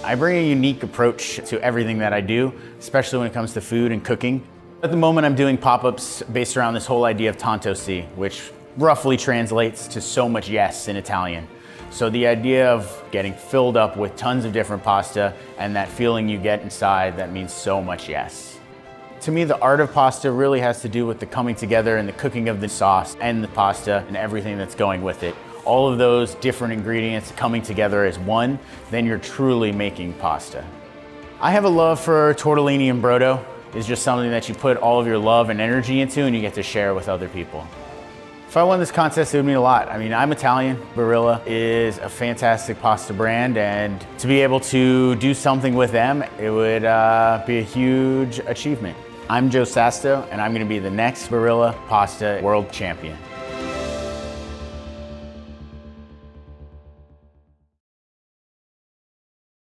I bring a unique approach to everything that I do, especially when it comes to food and cooking. At the moment, I'm doing pop-ups based around this whole idea of tanto sì, which roughly translates to so much yes in Italian. So the idea of getting filled up with tons of different pasta and that feeling you get inside that means so much yes. To me, the art of pasta really has to do with the coming together and the cooking of the sauce and the pasta and everything that's going with it. All of those different ingredients coming together as one, then you're truly making pasta. I have a love for tortellini and brodo. It's just something that you put all of your love and energy into and you get to share with other people. If I won this contest, it would mean a lot. I mean, I'm Italian. Barilla is a fantastic pasta brand, and to be able to do something with them, it would be a huge achievement. I'm Joe Sasto, and I'm gonna be the next Barilla Pasta World Champion.